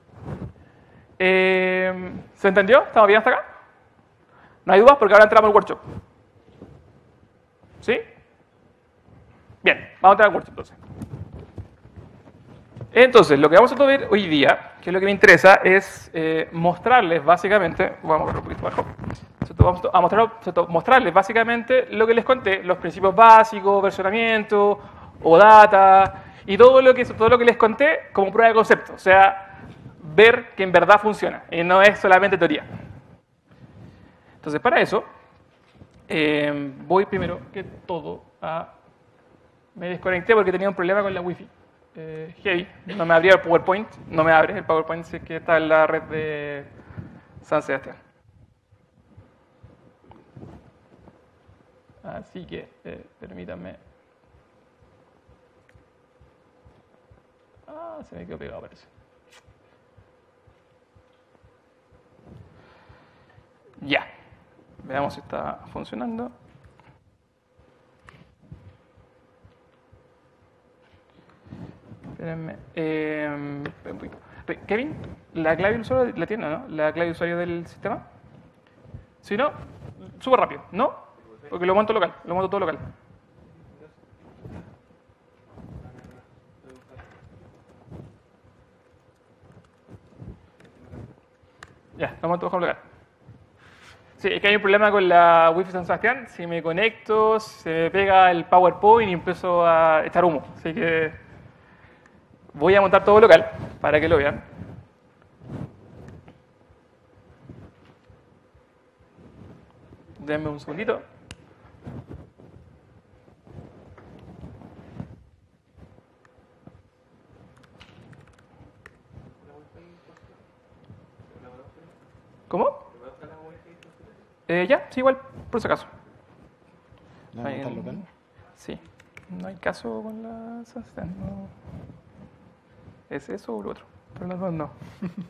Eh, ¿Se entendió? ¿Estamos bien hasta acá? ¿No hay dudas? Porque ahora entramos al workshop. ¿Sí? Bien, vamos a entrar al workshop entonces. Entonces, lo que vamos a ver hoy día, que es lo que me interesa, es eh, mostrarles básicamente, vamos a ver un poquito abajo, vamos a mostrar, mostrarles básicamente lo que les conté, los principios básicos, versionamiento, O data, y todo lo que, todo lo que les conté como prueba de concepto, o sea, ver que en verdad funciona, y no es solamente teoría. Entonces, para eso, eh, voy primero que todo a... Me desconecté porque tenía un problema con la Wi-Fi. Eh, heavy, no me abría el PowerPoint, no me abre el PowerPoint si es que está en la red de San Sebastián. Así que, eh, permítanme. Ah, se me quedó pegado, parece. Ya. Veamos si está funcionando. Espérenme. Eh, Kevin, ¿la clave de usuario la tiene, no? ¿La clave de usuario del sistema? Si no, súper rápido. ¿No? Porque lo monto local, lo monto todo local. Ya, lo monto bajo local. Sí, es que hay un problema con la Wi-Fi San Sebastián. Si me conecto, se me pega el PowerPoint y empiezo a echar humo. Así que voy a montar todo local para que lo vean. Denme un segundito. ¿Cómo? Eh, ya, sí, igual, por si acaso. ¿No hay en... local? Sí, no hay caso con la San Sebastián. No. ¿Es eso o lo otro? Pero los dos no.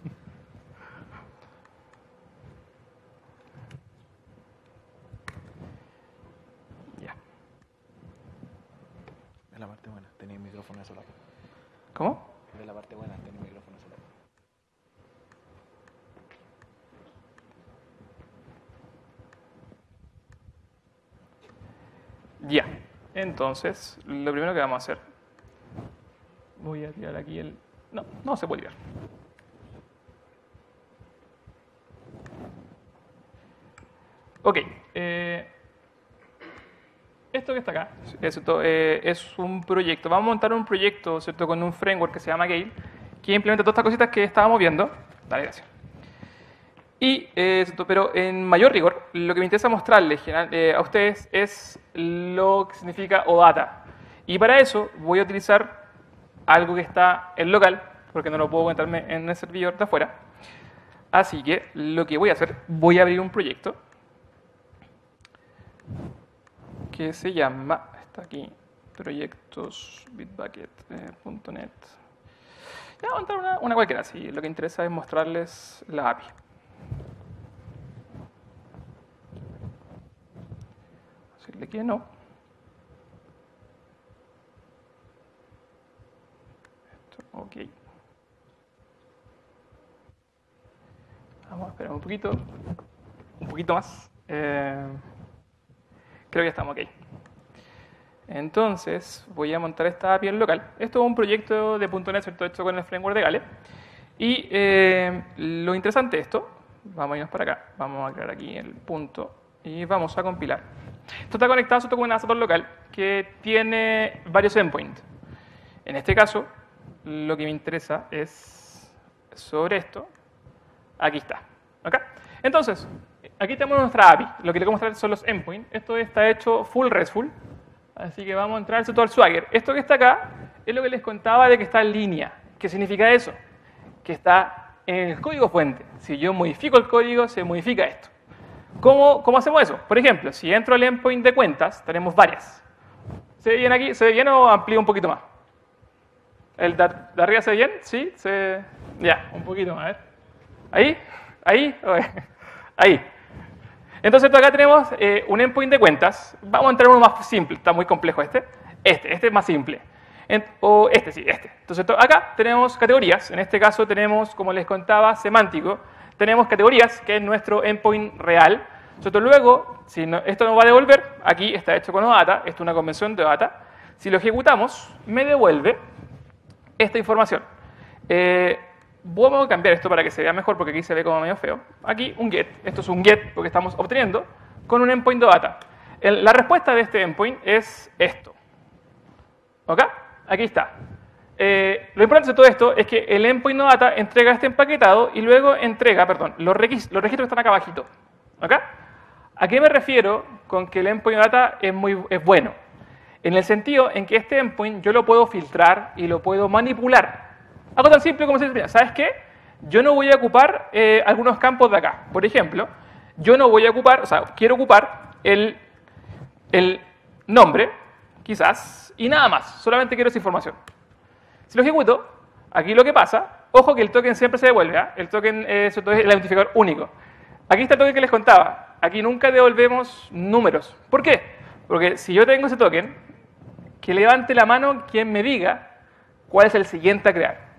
Ya. Es la parte buena, tenía el micrófono solapa. ¿Cómo? Es la parte buena, tenía el micrófono solapa. Ya. Entonces, lo primero que vamos a hacer. Voy a tirar aquí el... No, no se puede tirar. Ok. Eh, esto que está acá es, eh, es un proyecto. Vamos a montar un proyecto, ¿cierto?, con un framework que se llama Gale, que implementa todas estas cositas que estábamos viendo. Dale, gracias. Y, eh, pero en mayor rigor, lo que me interesa mostrarles eh, a ustedes es lo que significa O Data. Y para eso voy a utilizar algo que está en local, porque no lo puedo conectarme en el servidor de afuera. Así que lo que voy a hacer, voy a abrir un proyecto que se llama, está aquí, proyectos bitbucket punto net. Ya, voy a montar una, una cualquiera, si lo que interesa es mostrarles la A P I. Decirle que no. Esto, ok. Vamos a esperar un poquito, un poquito más. Eh, creo que estamos ok. Entonces, voy a montar esta A P I en local. Esto es un proyecto de punto net, ¿cierto?, hecho con el framework de Gale. Y eh, lo interesante de esto, vamos a irnos para acá, vamos a crear aquí el punto y vamos a compilar. Esto está conectado con una Asator local que tiene varios endpoints. En este caso, lo que me interesa es sobre esto. Aquí está. ¿Okay? Entonces, aquí tenemos nuestra A P I. Lo que le voy a mostrar son los endpoints. Esto está hecho full RESTful. Así que vamos a entrar todo al Swagger. Esto que está acá es lo que les contaba de que está en línea. ¿Qué significa eso? Que está en el código fuente. Si yo modifico el código, se modifica esto. ¿Cómo, cómo hacemos eso? Por ejemplo, si entro al endpoint de cuentas, tenemos varias. ¿Se ve bien aquí? ¿Se ve bien o amplío un poquito más? ¿El de, de arriba se ve bien? ¿Sí? Se... Ya, un poquito más. A ver. ¿Ahí? ¿Ahí? Ahí. Entonces acá tenemos eh, un endpoint de cuentas. Vamos a entrar en uno más simple. Está muy complejo este. Este, este es más simple. En, o este, sí, este. Entonces acá tenemos categorías. En este caso tenemos, como les contaba, semántico. Tenemos categorías, que es nuestro endpoint real. Entonces luego, si no, esto nos va a devolver, aquí está hecho con O Data. Esto es una convención de O Data. Si lo ejecutamos, me devuelve esta información. Eh, Vamos a cambiar esto para que se vea mejor, porque aquí se ve como medio feo. Aquí un get. Esto es un get, porque estamos obteniendo con un endpoint de data. El, la respuesta de este endpoint es esto. ¿Ok? Aquí está. Eh, lo importante de todo esto es que el endpoint de data entrega este empaquetado y luego entrega, perdón, los, registros, los registros que están acá abajito. ¿Ok? ¿A qué me refiero con que el endpoint de data es, muy, es bueno? En el sentido en que este endpoint yo lo puedo filtrar y lo puedo manipular. Algo tan simple como decir, ¿sabes qué? Yo no voy a ocupar eh, algunos campos de acá. Por ejemplo, yo no voy a ocupar, o sea, quiero ocupar el, el nombre, quizás, y nada más. Solamente quiero esa información. Si lo ejecuto, aquí lo que pasa, ojo que el token siempre se devuelve, ¿eh? El token eh, es el identificador único. Aquí está el token que les contaba. Aquí nunca devolvemos números. ¿Por qué? Porque si yo tengo ese token, que levante la mano quien me diga cuál es el siguiente a crear.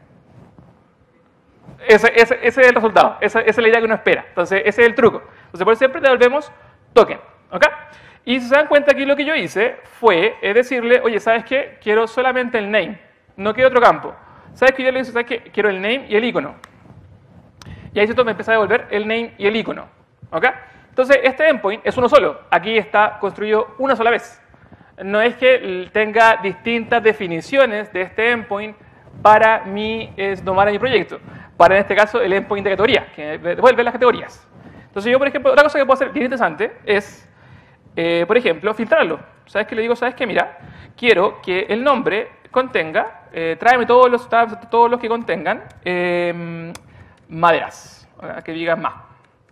Ese, ese, ese es el resultado, esa, esa es la idea que uno espera. Entonces, ese es el truco. Entonces, por eso siempre devolvemos token. ¿Okay? Y si se dan cuenta, aquí lo que yo hice fue es decirle, oye, ¿sabes qué? Quiero solamente el name, no quiero otro campo. ¿Sabes qué? Yo le dije, ¿sabes qué? Quiero el name y el icono. Y ahí esto me empieza a devolver el name y el icono. ¿Okay? Entonces, este endpoint es uno solo. Aquí está construido una sola vez. No es que tenga distintas definiciones de este endpoint para mi es, domar a mi proyecto. Para, en este caso, el endpoint de categorías, que devuelve las categorías. Entonces, yo, por ejemplo, otra cosa que puedo hacer bien interesante es, eh, por ejemplo, filtrarlo. ¿Sabes qué? Le digo, ¿sabes qué? Mira, quiero que el nombre contenga, eh, tráeme todos los tabs, todos los que contengan eh, maderas, que digan más.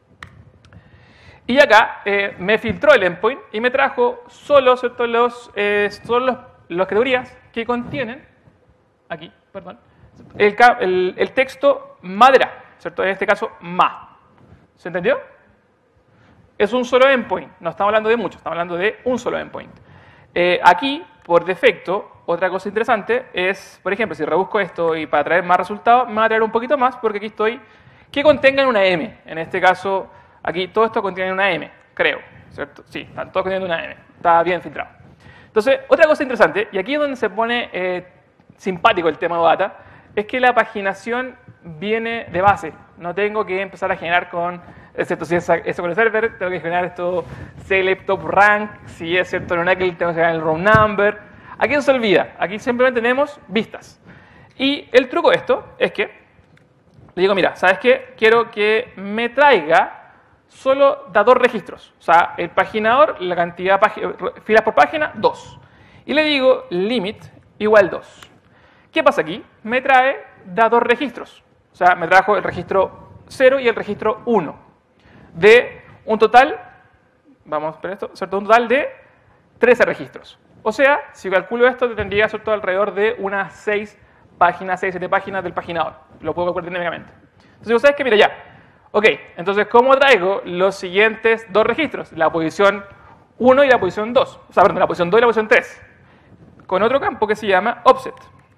Y acá eh, me filtró el endpoint y me trajo solo, ¿cierto? los, eh, solo los, las categorías que contienen, aquí, perdón, el, el, el texto madera, ¿cierto? En este caso, ma. ¿Se entendió? Es un solo endpoint, no estamos hablando de muchos, estamos hablando de un solo endpoint. Eh, aquí, por defecto, otra cosa interesante es, por ejemplo, si rebusco esto y para traer más resultados, me va a traer un poquito más porque aquí estoy, que contengan una M. En este caso, aquí todo esto contiene una M, creo, ¿cierto? Sí, están todos conteniendo una M, está bien filtrado. Entonces, otra cosa interesante, y aquí es donde se pone eh, simpático el tema de data, es que la paginación viene de base. No tengo que empezar a generar con Excepto si es S Q L Server, tengo que generar esto select top rank. Si es cierto en Oracle, tengo que generar el row number. Aquí no se olvida. Aquí simplemente tenemos vistas. Y el truco de esto es que le digo, mira, ¿sabes qué? Quiero que me traiga solo da dos registros. O sea, el paginador, la cantidad de filas por página, dos. Y le digo limit igual dos. ¿Qué pasa aquí? Me trae da dos registros. O sea, me trajo el registro cero y el registro uno. De un total, vamos a ver esto, ¿cierto? Un total de trece registros. O sea, si calculo esto, tendría ¿cierto? Alrededor de unas seis páginas, seis, siete páginas del paginador. Lo puedo calcular dinámicamente. Entonces, digo, ¿sabes qué? Mira ya. Ok, entonces, ¿cómo traigo los siguientes dos registros? La posición uno y la posición dos. O sea, perdón, la posición dos y la posición tres. Con otro campo que se llama offset.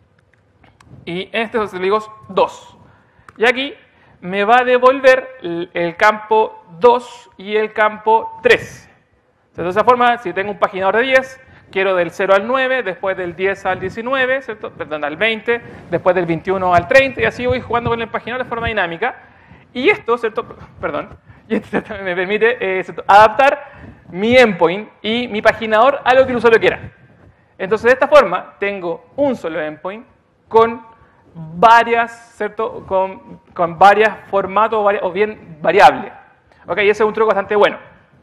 Y en este le digo dos. Y aquí me va a devolver el campo dos y el campo tres. De esa forma, si tengo un paginador de diez, quiero del cero al nueve, después del diez al diecinueve, ¿cierto? Perdón, al veinte, después del veintiuno al treinta, y así voy jugando con el paginador de forma dinámica. Y esto, ¿cierto? Perdón, y esto me permite eh, adaptar mi endpoint y mi paginador a lo que el usuario quiera. Entonces, de esta forma, tengo un solo endpoint con varias, ¿cierto? Con, con varias formatos o, varias, o bien variables. Ok, ese es un truco bastante bueno.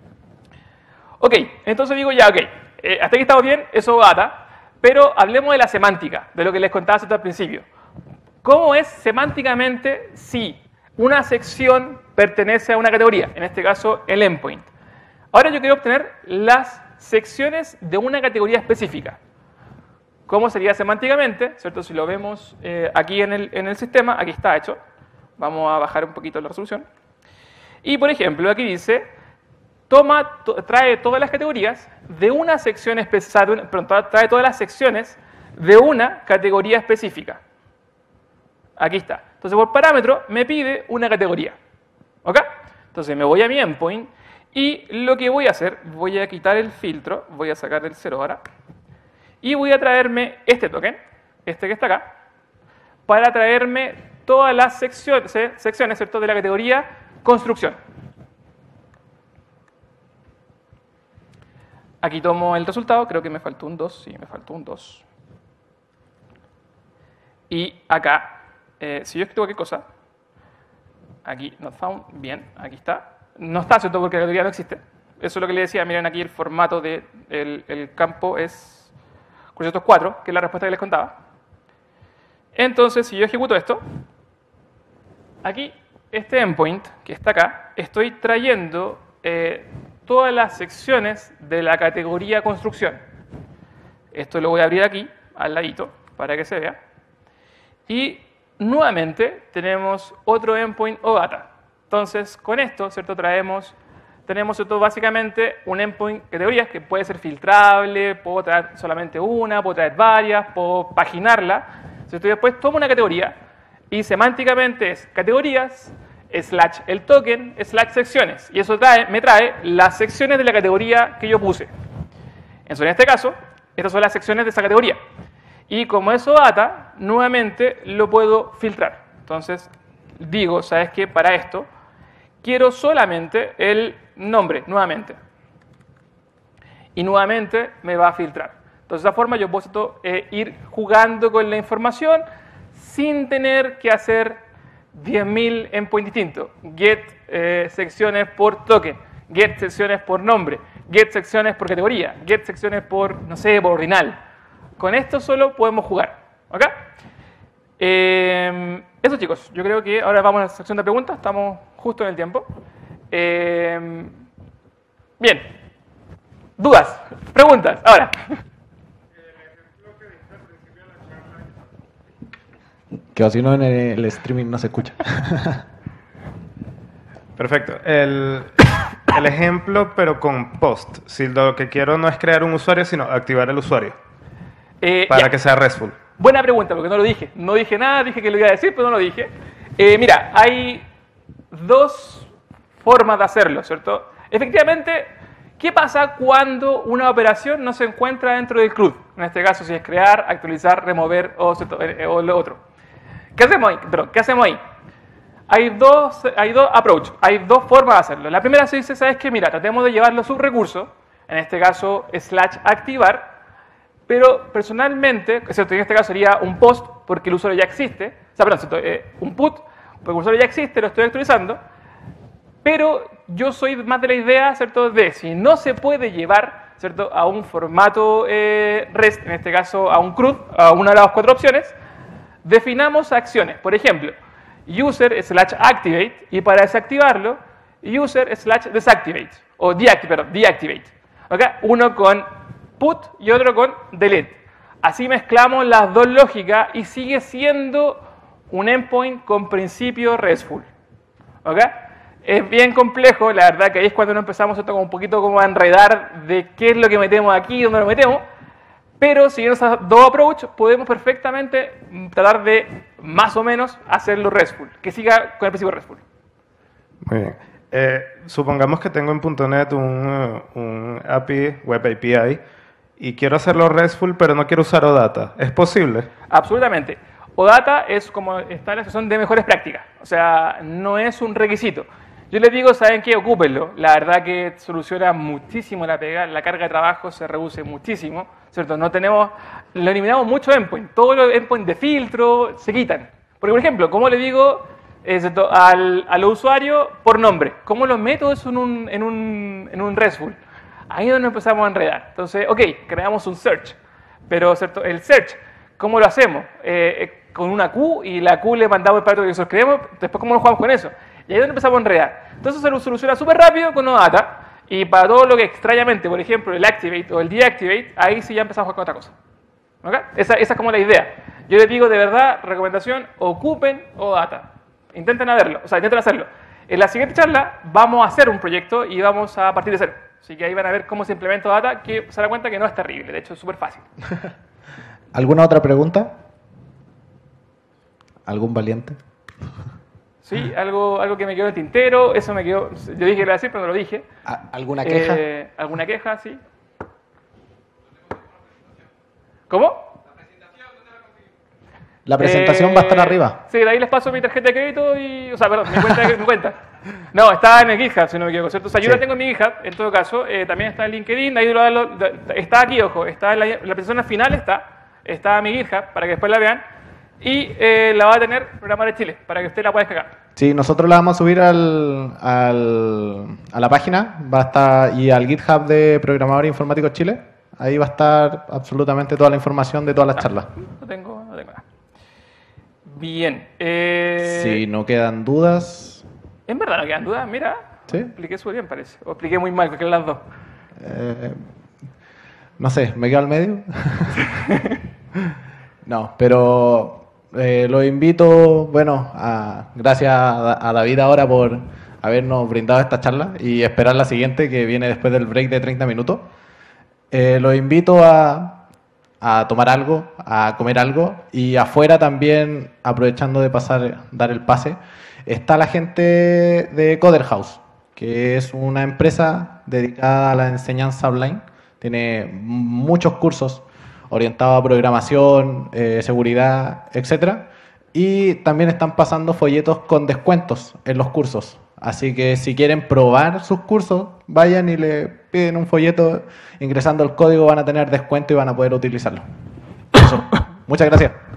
Ok, entonces digo ya, ok, eh, hasta aquí estamos bien, eso ata, pero hablemos de la semántica, de lo que les contaba al principio. ¿Cómo es semánticamente si una sección pertenece a una categoría? En este caso, el endpoint. Ahora yo quiero obtener las secciones de una categoría específica. ¿Cómo sería semánticamente? ¿Cierto? Si lo vemos eh, aquí en el, en el sistema, aquí está hecho. Vamos a bajar un poquito la resolución. Y, por ejemplo, aquí dice, toma, to, trae todas las categorías de una sección específica, perdón, trae todas las secciones de una categoría específica. Aquí está. Entonces, por parámetro, me pide una categoría. ¿Ok? Entonces, me voy a mi endpoint y lo que voy a hacer, voy a quitar el filtro, voy a sacar el cero ahora. Y voy a traerme este token, este que está acá, para traerme todas las secciones, secciones ¿cierto? De la categoría construcción. Aquí tomo el resultado, creo que me faltó un dos, sí, me faltó un dos. Y acá, eh, si yo escribo qué cosa, aquí not found, bien, aquí está. No está, ¿cierto? Porque la categoría no existe. Eso es lo que le decía, miren aquí el formato del de el campo es cuatrocientos cuatro, que es la respuesta que les contaba. Entonces, si yo ejecuto esto, aquí, este endpoint, que está acá, estoy trayendo eh, todas las secciones de la categoría construcción. Esto lo voy a abrir aquí, al ladito, para que se vea. Y nuevamente tenemos otro endpoint o data. Entonces, con esto, ¿cierto? Traemos... Tenemos ¿cierto? Básicamente un endpoint categorías que puede ser filtrable, puedo traer solamente una, puedo traer varias, puedo paginarla. ¿Cierto? Y después tomo una categoría y semánticamente es categorías, slash el token, slash secciones. Y eso trae, me trae las secciones de la categoría que yo puse. Entonces, en este caso, estas son las secciones de esa categoría. Y como eso data, nuevamente lo puedo filtrar. Entonces, digo, ¿sabes qué? Para esto, quiero solamente el nombre, nuevamente. Y nuevamente me va a filtrar. Entonces, de esa forma yo puedo eh, ir jugando con la información sin tener que hacer diez mil endpoints distintos. Get eh, secciones por token, get secciones por nombre, get secciones por categoría, get secciones por, no sé, por ordinal. Con esto solo podemos jugar. ¿Ok? Eh, eso, chicos. Yo creo que ahora vamos a la sección de preguntas. Estamos justo en el tiempo. Eh, bien. ¿Dudas? ¿Preguntas? Ahora. Que así no en el streaming no se escucha. Perfecto. El, el ejemplo, pero con post. Si lo que quiero no es crear un usuario, sino activar el usuario. Eh, para ya. que sea RESTful. Buena pregunta, porque no lo dije. No dije nada, dije que lo iba a decir, pero no lo dije. Eh, mira, hay dos formas de hacerlo, ¿cierto? Efectivamente, ¿qué pasa cuando una operación no se encuentra dentro del C R U D? En este caso, si es crear, actualizar, remover o, o lo otro. ¿Qué hacemos ahí? Perdón, ¿qué hacemos ahí? hay dos, hay dos approach, hay dos formas de hacerlo. La primera se dice, ¿sabes qué? Mira, tratemos de llevar los subrecursos, en este caso slash activar, pero personalmente, ¿cierto? En este caso sería un post porque el usuario ya existe, o sea, perdón, ¿cierto? Eh, un put porque el usuario ya existe, lo estoy actualizando, pero yo soy más de la idea, ¿cierto? De si no se puede llevar, ¿cierto? A un formato eh, REST, en este caso a un C R U D, a una de las cuatro opciones, definamos acciones. Por ejemplo, user slash activate y para desactivarlo, user slash desactivate o deactivate, perdón, deactivate. ¿Okay? Uno con put y otro con delete. Así mezclamos las dos lógicas y sigue siendo un endpoint con principio RESTful. ¿Okay? Es bien complejo, la verdad que ahí es cuando nos empezamos esto como un poquito como a enredar de qué es lo que metemos aquí, dónde lo metemos, pero siguiendo esas dos approaches podemos perfectamente tratar de más o menos hacerlo RESTful, que siga con el principio RESTful. Muy bien. Eh, supongamos que tengo en punto net un, un A P I, Web A P I, y quiero hacerlo RESTful, pero no quiero usar OData. ¿Es posible? Absolutamente. OData es como está en la sección de mejores prácticas, o sea, no es un requisito. Yo les digo, ¿saben qué? Ocúpenlo. La verdad que soluciona muchísimo la pega, la carga de trabajo se reduce muchísimo, ¿cierto? No tenemos, lo eliminamos mucho endpoint, todos los endpoints de filtro se quitan. Porque, por ejemplo, ¿cómo le digo eh, ¿cierto? al, al usuario por nombre? ¿Cómo lo meto eso en un, en un, en un RESTful? Ahí es donde empezamos a enredar. Entonces, ok, creamos un search, pero ¿cierto? El search, ¿cómo lo hacemos? Eh, con una Q y la Q le mandamos el parámetro que nosotros creemos, después ¿cómo lo jugamos con eso? Y ahí es donde empezamos a enredar. Entonces se lo soluciona súper rápido con OData. Y para todo lo que extrañamente, por ejemplo, el activate o el deactivate, ahí sí ya empezamos a jugar con otra cosa. ¿Okay? Esa, esa es como la idea. Yo les digo de verdad, recomendación, ocupen OData. Intenten hacerlo, o sea, intenten hacerlo. En la siguiente charla vamos a hacer un proyecto y vamos a partir de cero. Así que ahí van a ver cómo se implementa OData, que se dan cuenta que no es terrible, de hecho es súper fácil. ¿Alguna otra pregunta? ¿Algún valiente? Sí, algo, algo que me quedó en el tintero, eso me quedó, yo dije que iba a decir, pero no lo dije. ¿Alguna queja? Eh, ¿Alguna queja? Sí. ¿Cómo? La presentación eh, va a estar arriba. Sí, de ahí les paso mi tarjeta de crédito y, o sea, perdón, mi cuenta, mi cuenta. No, está en el GitHub, si no me equivoco, ¿cierto? O sea, yo Sí. la tengo en mi GitHub, en todo caso, eh, también está en LinkedIn, ahí lo, lo, está aquí, ojo, está en la, la presentación final está, está en mi GitHub, para que después la vean. Y eh, la va a tener Programadores Chile, para que usted la pueda descargar. Sí, nosotros la vamos a subir al, al, a la página va a estar, y al GitHub de Programadores Informáticos Chile. Ahí va a estar absolutamente toda la información de todas las Ah, charlas. No tengo, no tengo nada. Bien. Eh, Si no quedan dudas... En verdad no quedan dudas, mira. ¿Sí? Expliqué súper bien, parece. O expliqué muy mal, cualquiera de las dos. Eh, no sé, ¿me quedo al medio? No, pero... Eh, los invito, bueno, a, gracias a, a David ahora por habernos brindado esta charla y esperar la siguiente que viene después del break de treinta minutos. Eh, los invito a, a tomar algo, a comer algo y afuera también, aprovechando de pasar, dar el pase, está la gente de Coder House, que es una empresa dedicada a la enseñanza online. Tiene muchos cursos orientado a programación, eh, seguridad, etcétera. Y también están pasando folletos con descuentos en los cursos. Así que si quieren probar sus cursos, vayan y le piden un folleto. Ingresando el código van a tener descuento y van a poder utilizarlo. Eso. Muchas gracias.